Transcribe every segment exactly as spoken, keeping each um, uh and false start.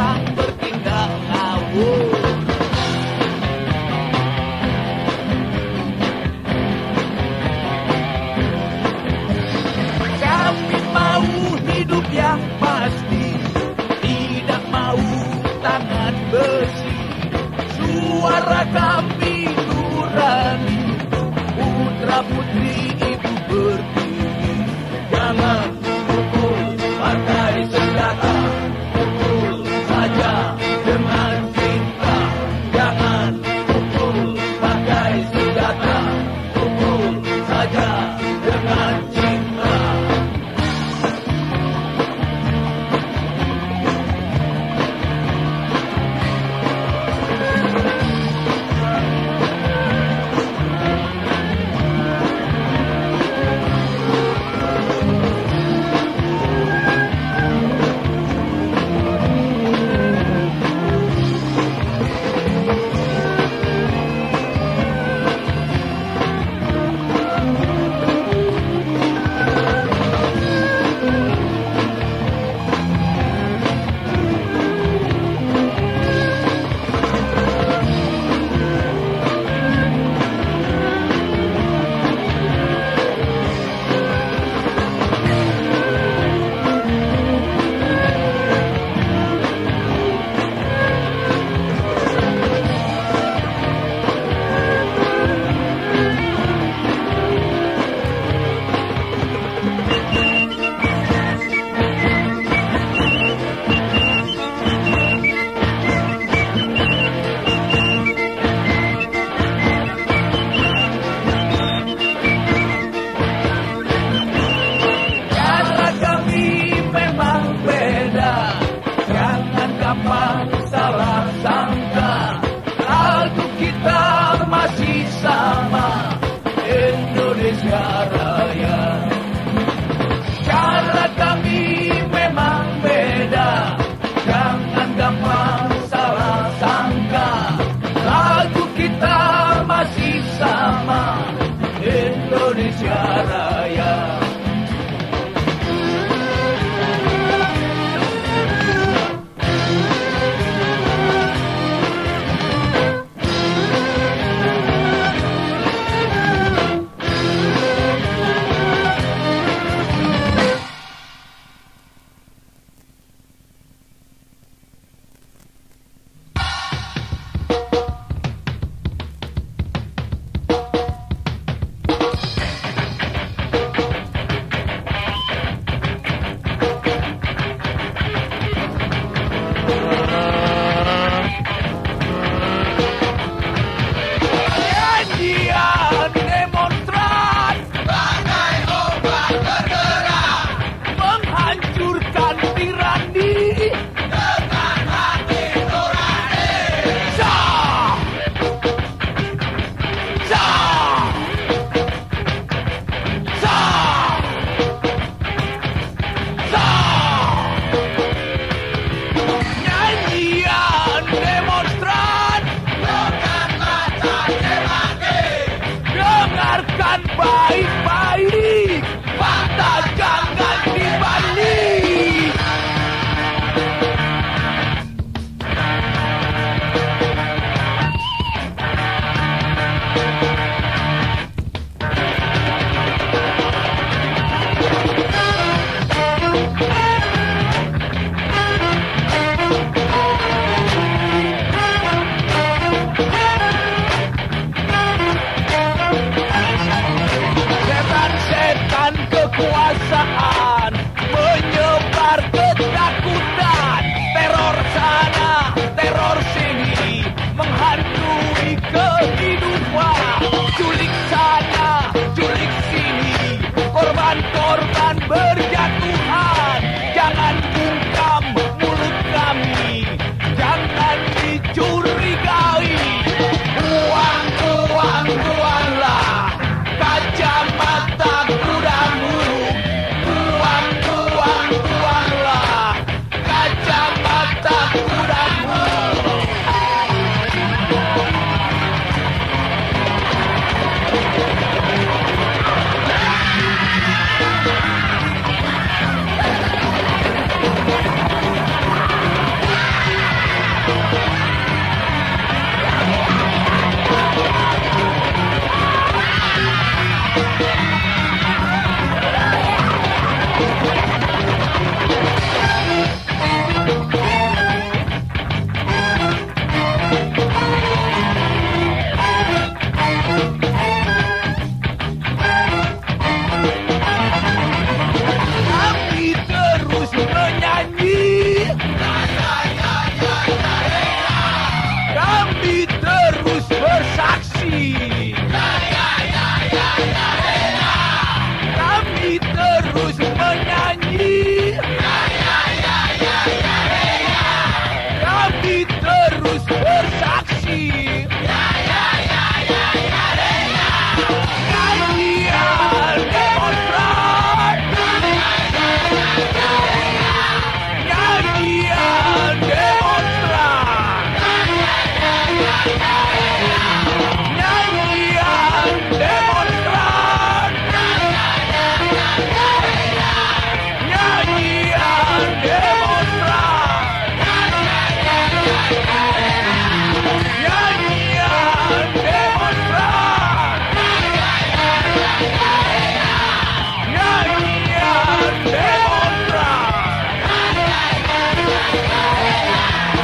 tak bertindak ngawur. Kami mau hidup yang pasti, tidak mau tangan besi. Suara kami nurani, putra putri ibu berdiri. Jangan pukul pakai senjata, pukul saja dengan cinta. Jangan pukul pakai senjata, pukul saja dengan cinta.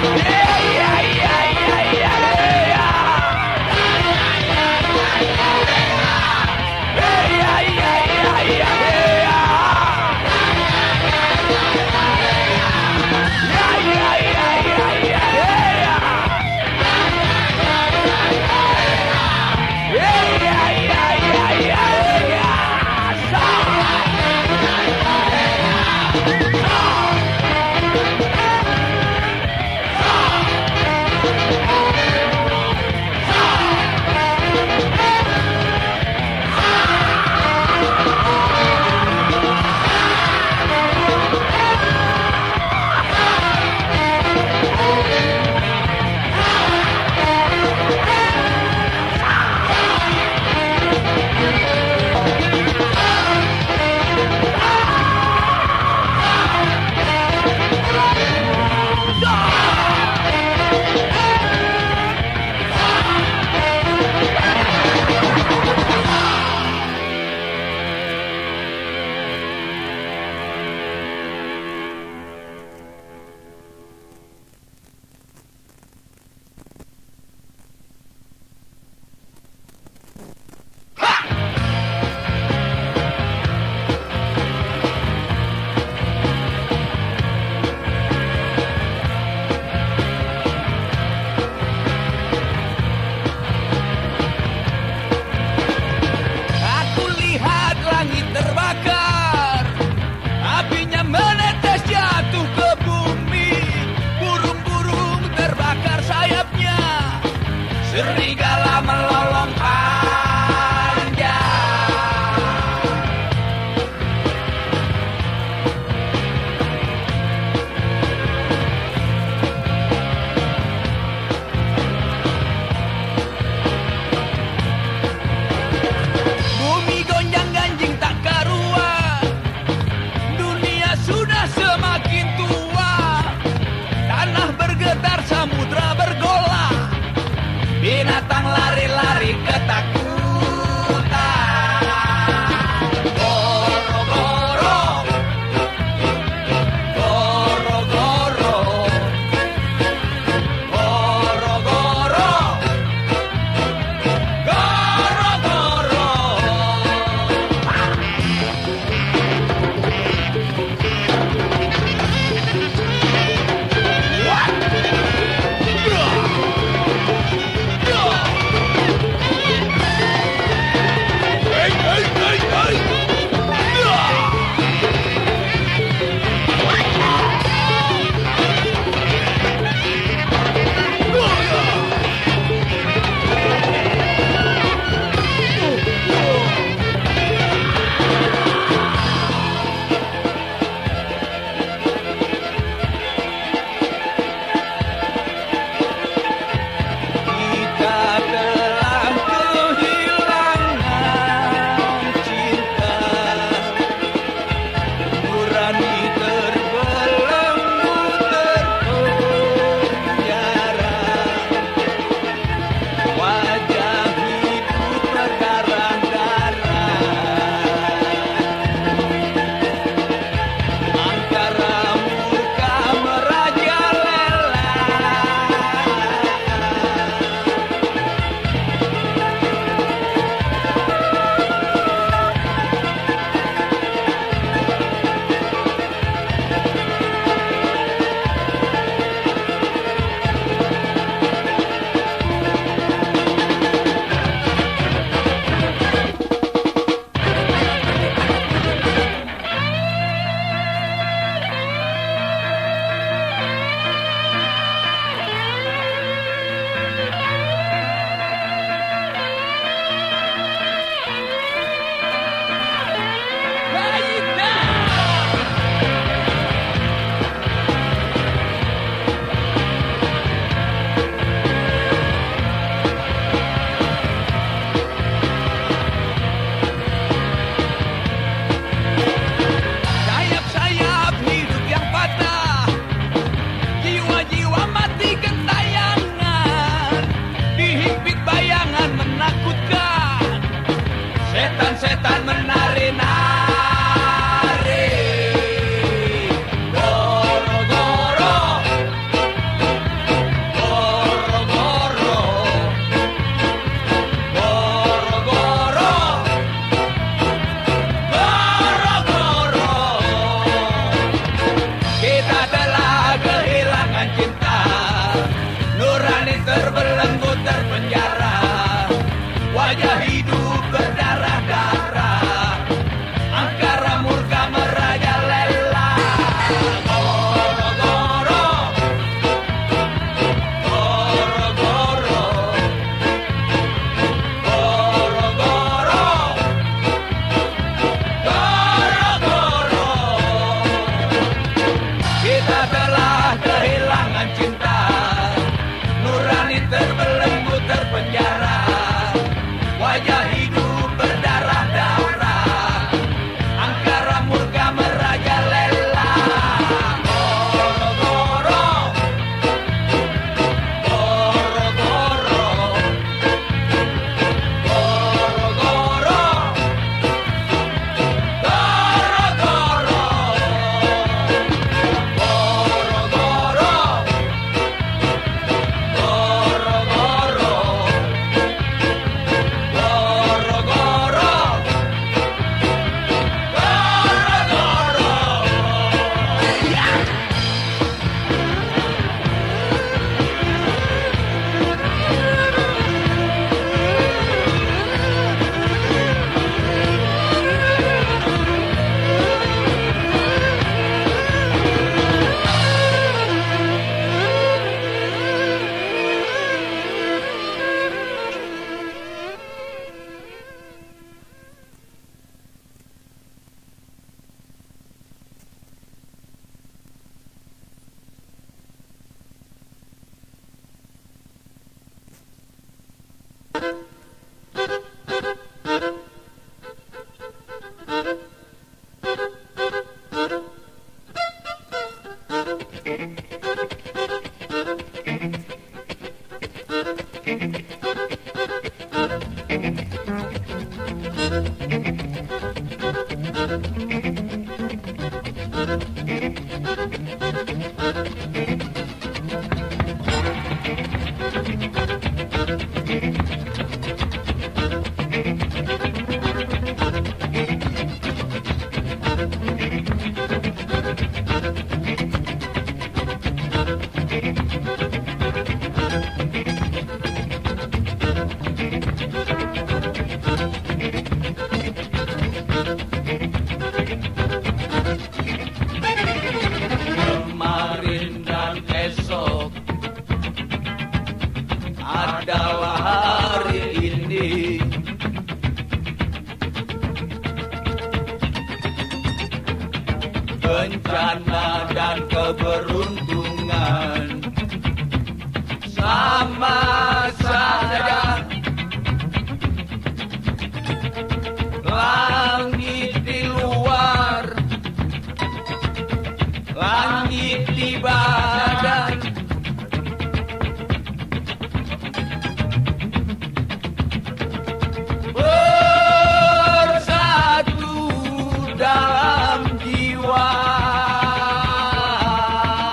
Serigala melolong panjang. Bumi gonjang-ganjing tak karuan. Dunia sudah semakin tua. Tanah bergetar, samudra bergolak. Binatang lari-lari Kemarin dan esok adalah hari ini. Bencana dan keberuntungan sama saja. Langit di luar, langit di badan. Bersatu dalam jiwa.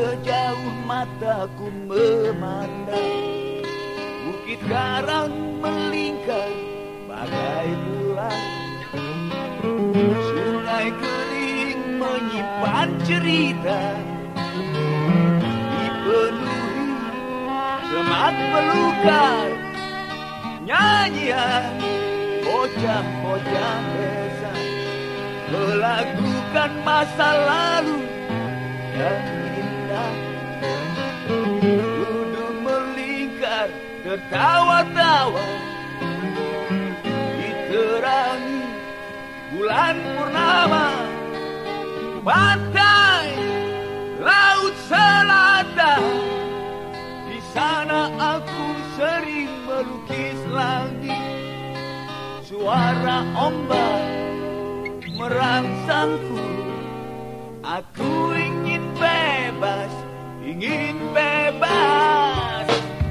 sejauh mataku memandang, bukit karang melingkar bagai bulan, sungai kering menyimpan cerita, dipenuhi semak belukar nyanyian bocah-bocah desa, melakukan masa lalu yang indah, duduk melingkar tertawa-tawa, diterangi bulan purnama, pantai laut selatan. Di sana aku sering melukis langit, suara ombak merangsangku. Aku ingin bebas, ingin bebas.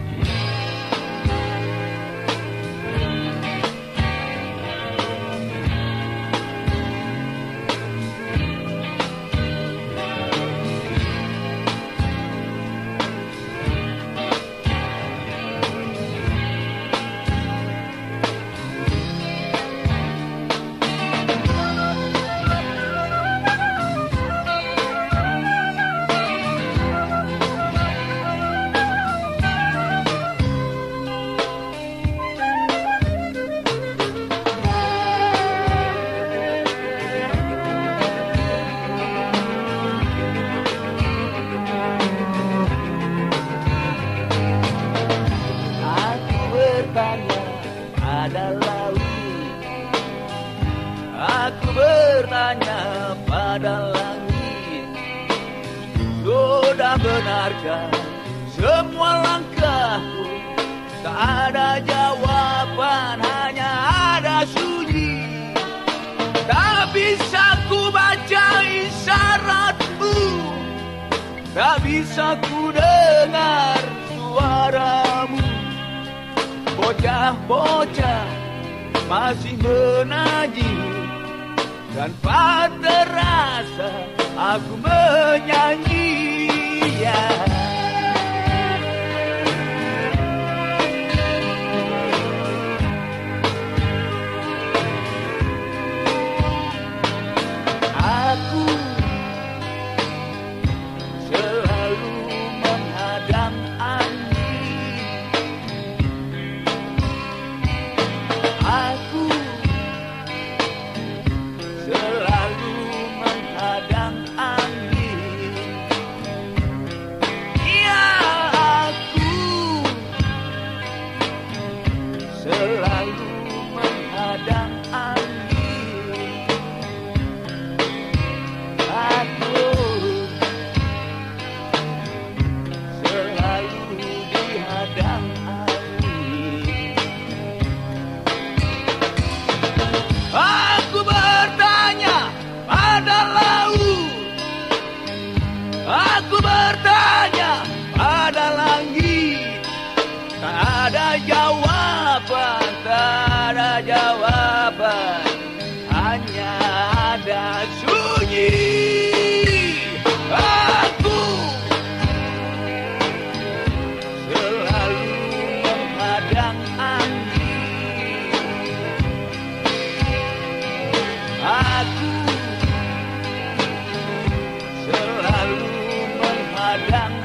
Pada laut, aku bertanya pada langit, sudah benarkah semua langkahku? Tak ada jawaban, hanya ada sunyi. Tak bisa ku baca isyaratmu, tak bisa ku dengar suaramu. Bocah-bocah masih menagih, tanpa terasa aku menyanyi, ya. Aku selalu menghadang angin, aku selalu menghadang angin, ya. Aku selalu menghadang angin, aku selalu dihadang angin. Aku bertanya pada laut, aku bertanya pada langit, tak ada jawaban, tak ada jawaban, hanya ada sunyi. Aku selalu menghadang angin, aku selalu menghadang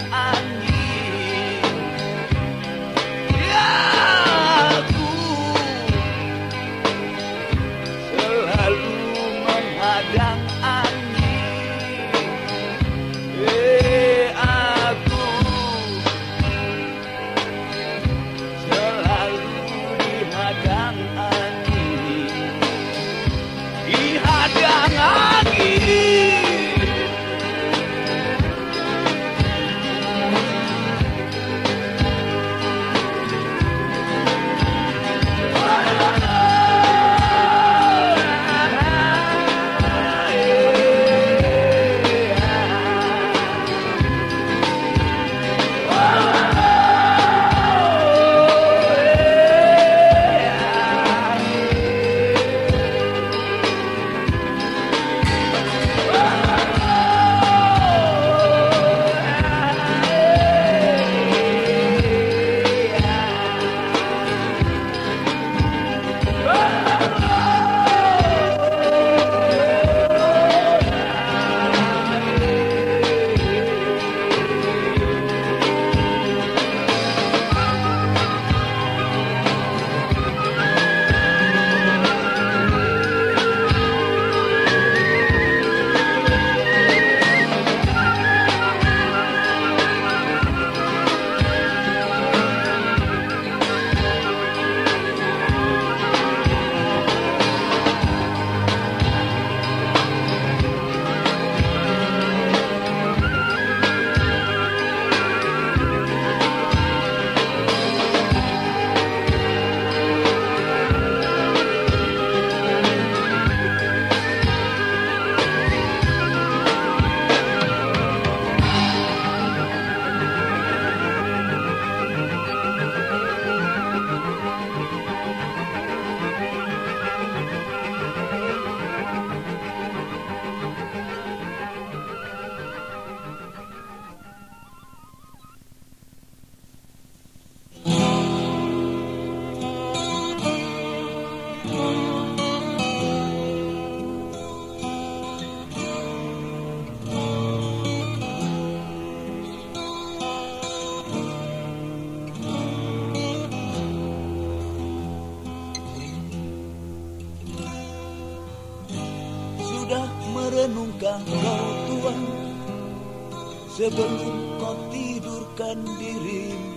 merenungkan kau Tuhan, sebelum kau tidurkan dirimu.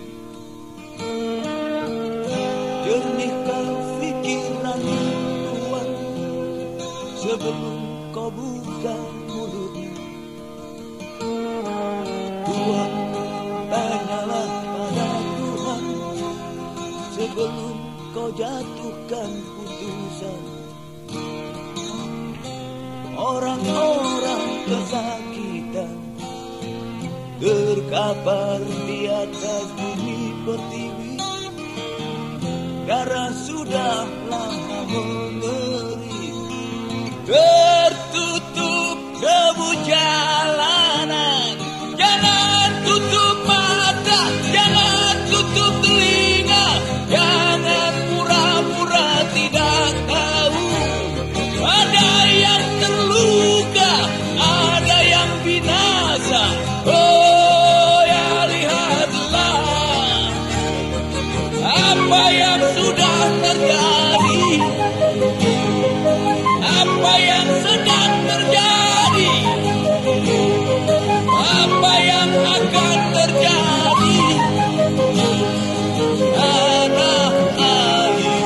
Jernihkan pikiranmu Tuhan, sebelum kau buka mulutmu. Tuhan, tanyalah pada Tuhan, sebelum kau jatuhkan putusan. Orang-orang kesakitan terkapar di atas bumi pertiwi, darah sudah lama mengering, tertutup debu jalanan. Jangan tutup mata, jangan tutup telinga, jangan pura-pura tidak tahu. Ada yang terluka, ada yang binasa. Oh ya, lihatlah apa yang sudah terjadi, apa yang sedang terjadi, apa yang akan terjadi. Tanah air,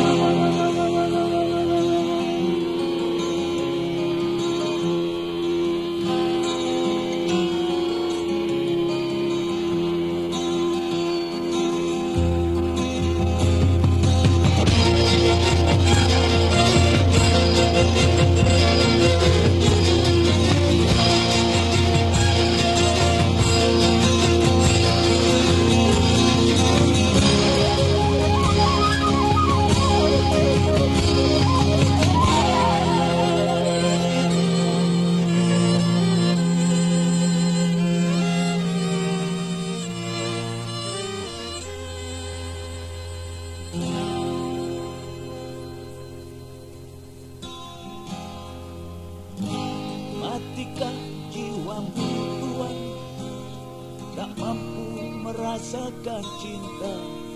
matikah jiwamu Tuhan, tak mampu merasakan cinta.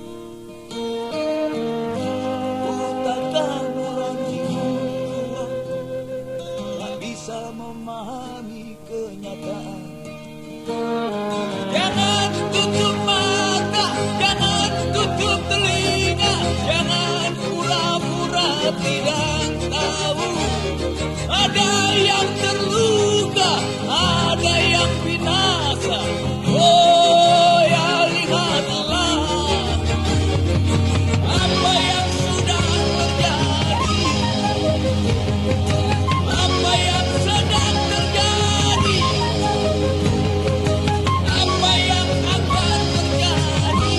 Takkan nuranimu Tuhan, tak bisa memahami kenyataan. Jangan tutup mata, jangan tutup telinga, jangan pura-pura tidak tahu. Ada yang terluka, ada yang binasa. Oh ya, lihatlah apa yang sudah terjadi, apa yang sedang terjadi, apa yang akan terjadi,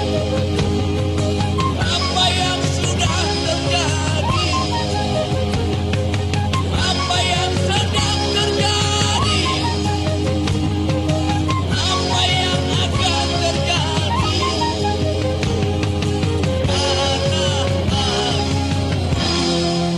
apa yang sudah terjadi, apa yang sedang terjadi, apa yang akan terjadi. Tanah air,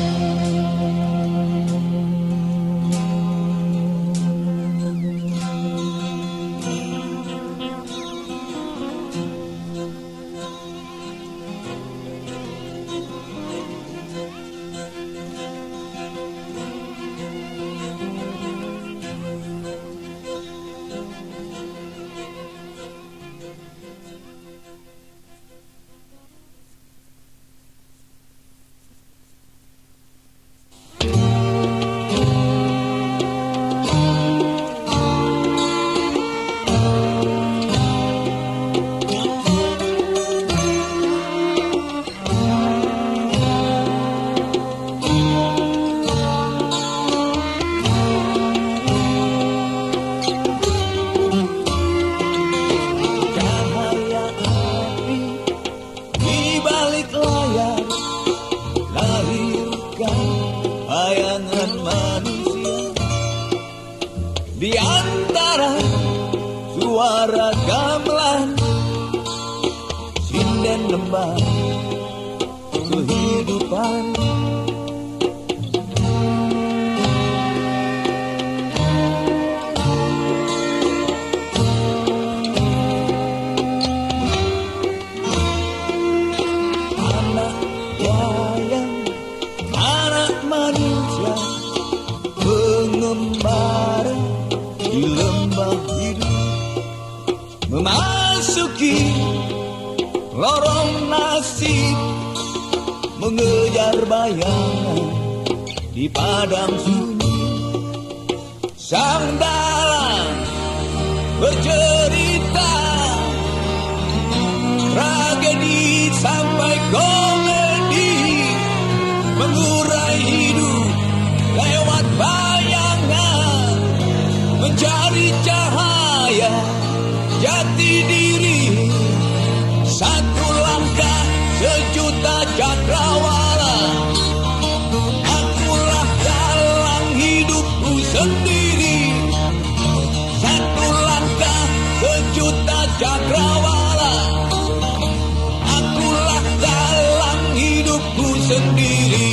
cahaya api di balik layar, lahirkan bayangan manusia di antara suara gamelan sinden lembah kehidupan. Anak wayang, anak manusia, memasuki lorong nasib, mengejar bayangan di padang sunyi. Sang dalang bercerita tragedi sampai komedi, mengurai hidup lewat bayangan, mencari cahaya jati diri. Satu langkah sejuta cakrawala, akulah dalang hidupku sendiri. Satu langkah sejuta cakrawala, akulah dalang hidupku sendiri.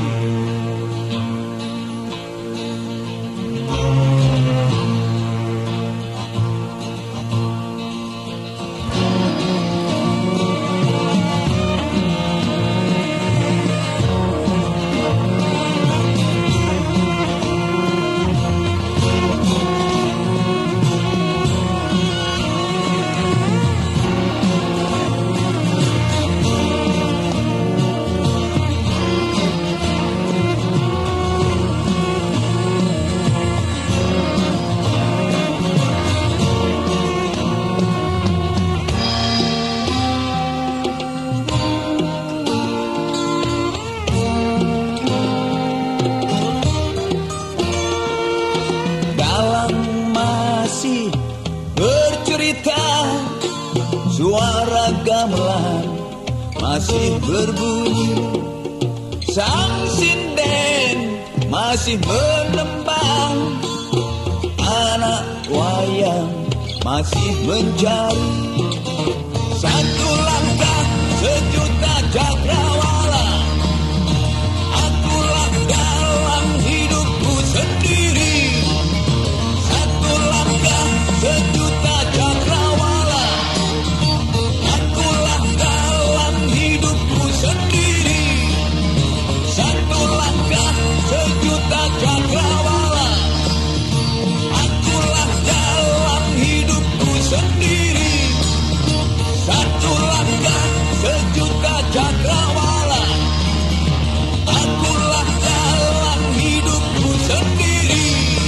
Bercerita, suara gamelan masih berbunyi, sang sinden masih menembang, anak wayang masih mencari. Satu langkah sejuta cakrawala, akulah dalang hidupku sendiri. Satu langkah sejuta cakrawala, akulah dalang hidupku sendiri. Satu langkah sejuta cakrawala, akulah dalang hidupku sendiri. Satu langkah sejuta cakrawala, akulah dalang hidupku sendiri.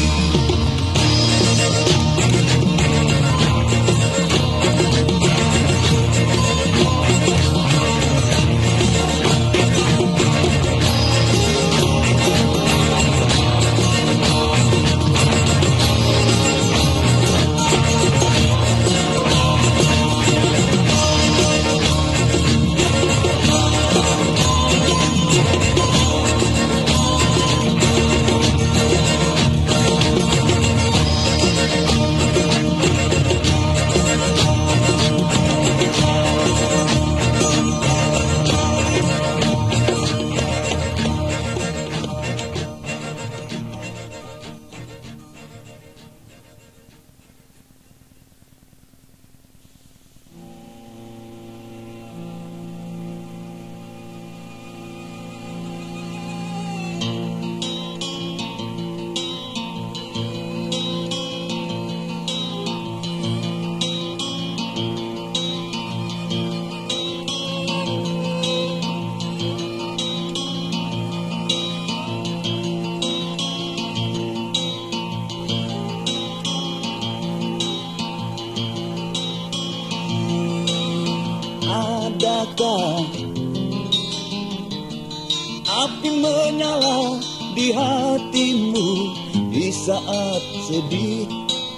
Adakah api menyala di hatimu di saat sedih?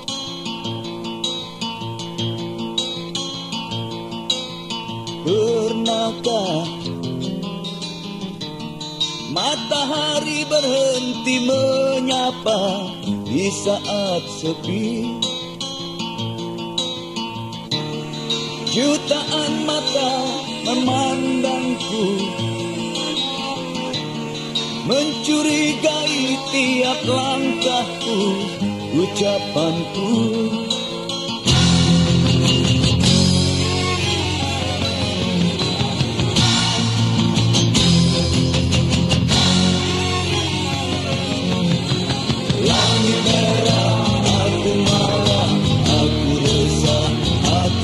Pernahkah matahari berhenti menyapa di saat sepi? Jutaan mata memandangku, mencurigai tiap langkahku, ucapanku. Langit merah, aku marah, aku resah, aku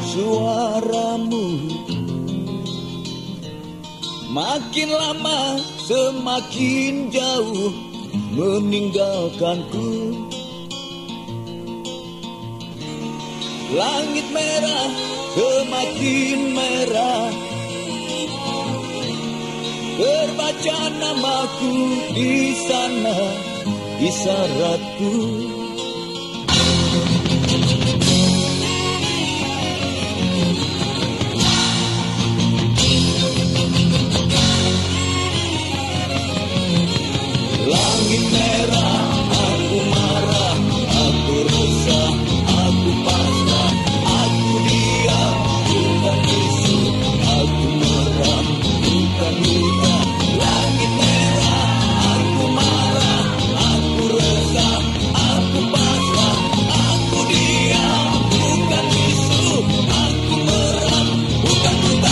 suaramu. Makin lama semakin jauh meninggalkanku. Langit merah semakin merah, terbaca namaku di sana, isyaratku. Langit merah, aku marah, aku resah, aku pasrah, aku diam, bukan bisu, aku meram, bukan luka. Langit merah, aku marah, aku resah, aku pasrah, aku diam, bukan bisu, aku meram, bukan luka.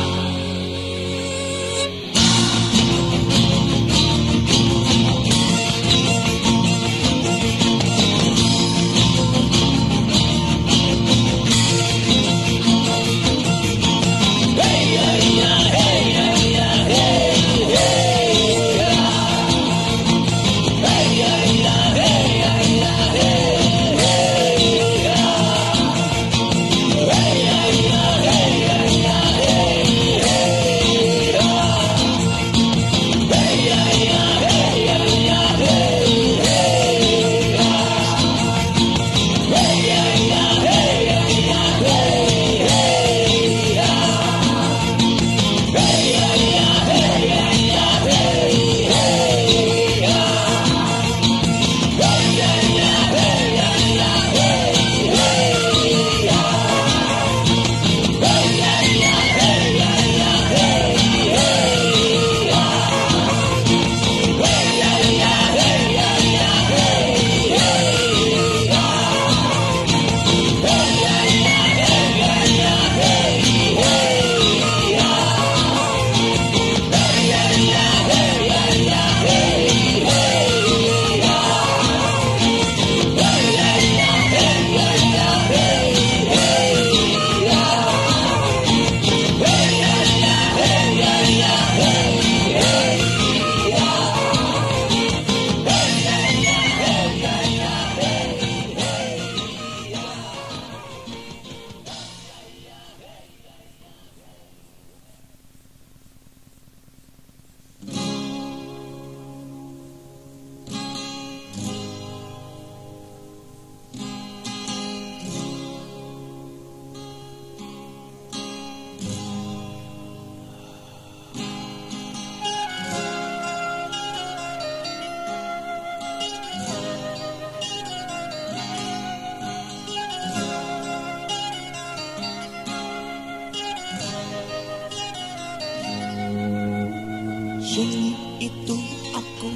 Sunyi itu aku,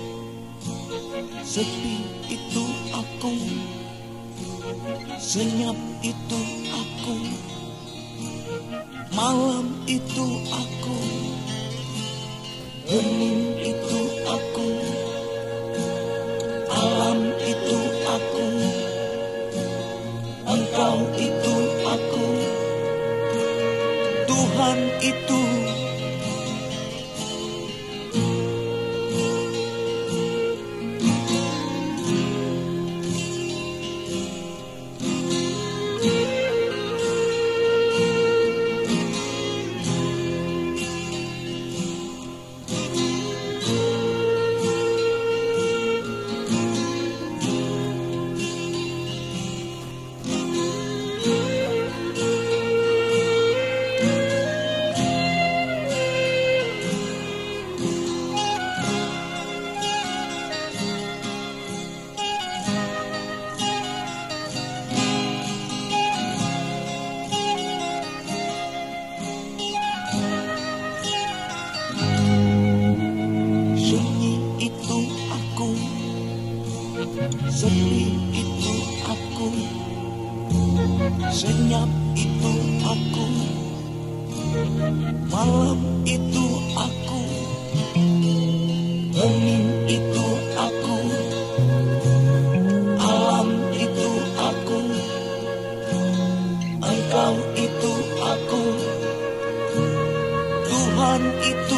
sepi itu aku, senyap itu aku, malam itu aku, hening itu aku, alam itu aku, engkau itu aku, Tuhan itu. Sepi itu aku, senyap itu aku, malam itu aku, hening itu aku, alam itu aku, engkau itu perempuan itu.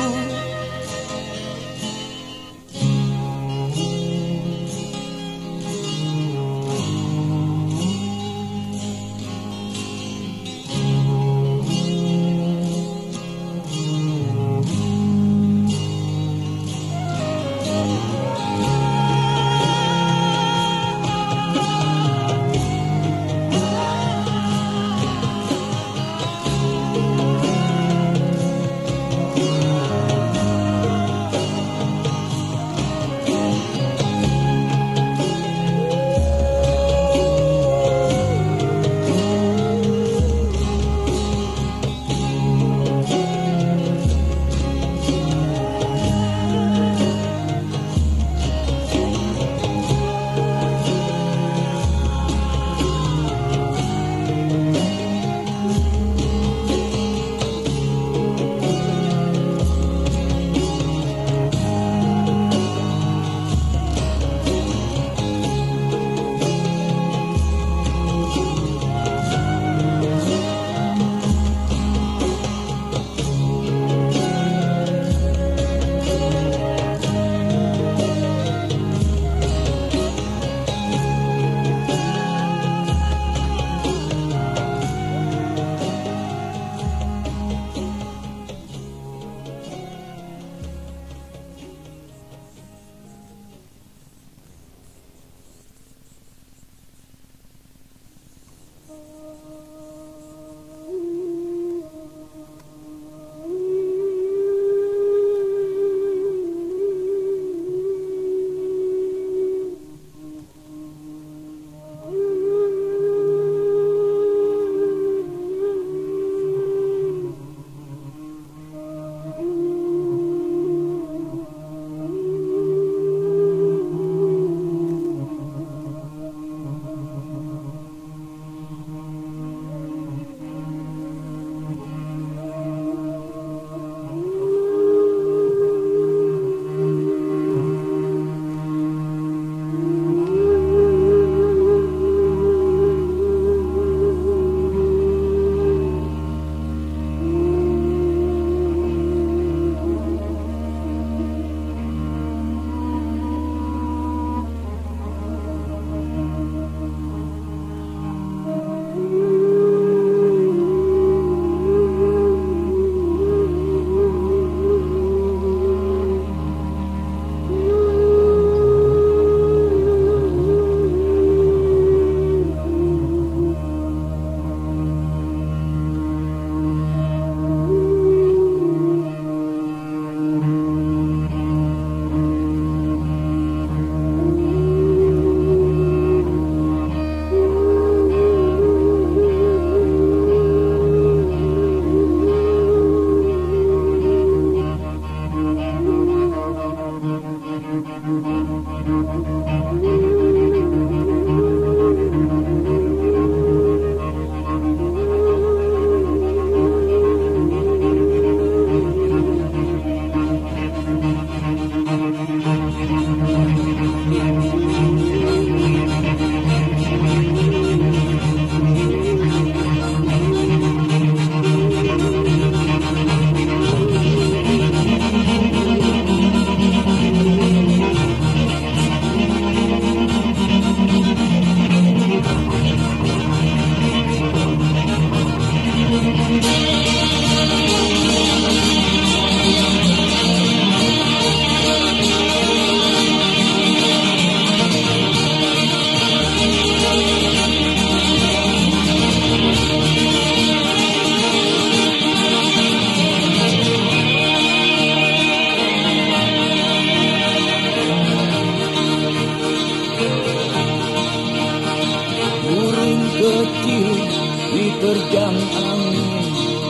diterjang angin,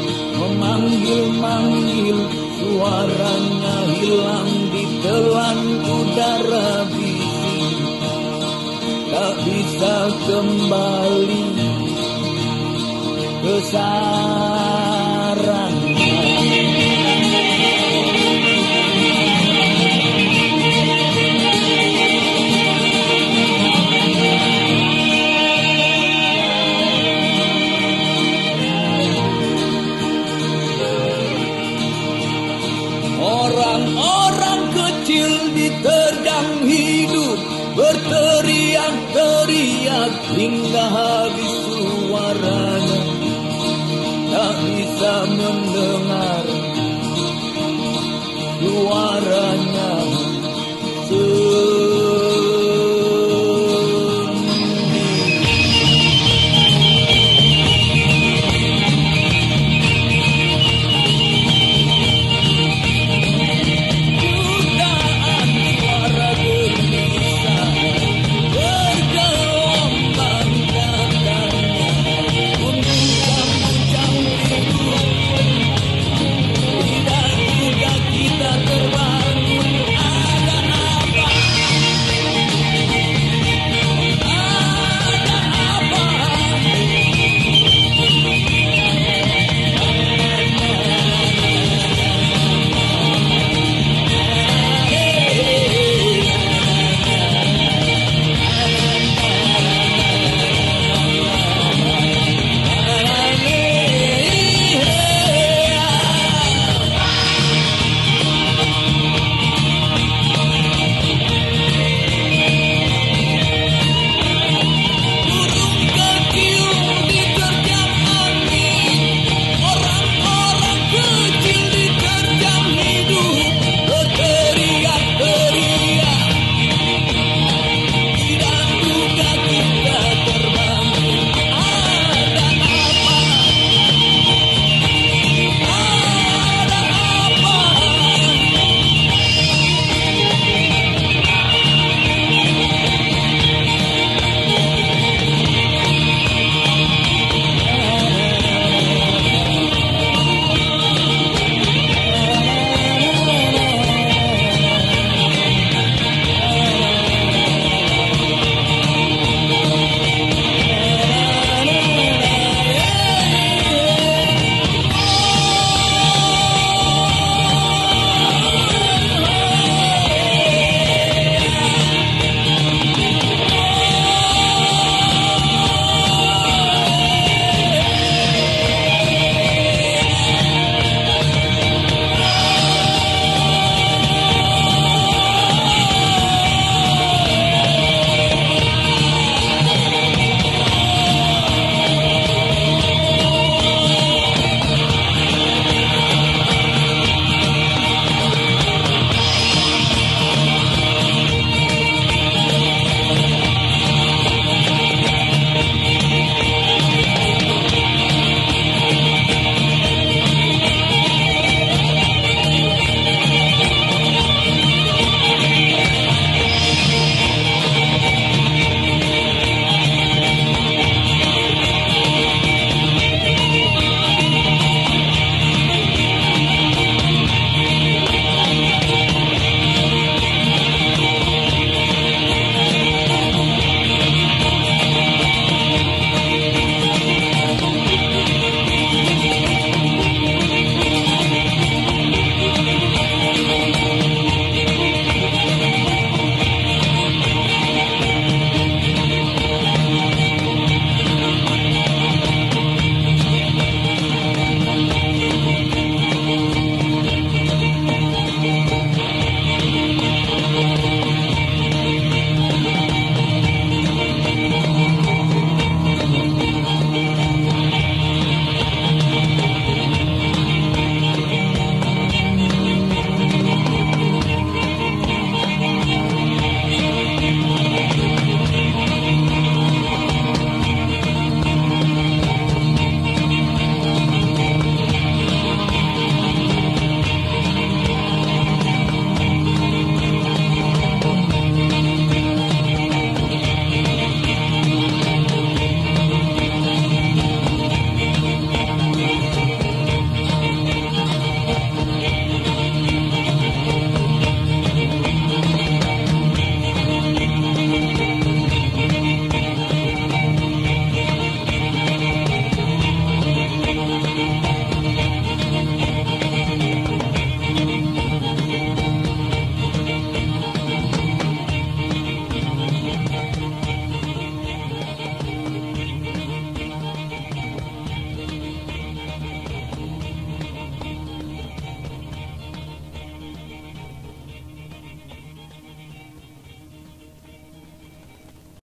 memanggil-manggil, suaranya hilang di telan udara bising, tak bisa kembali ke sarangnya. kita mendengar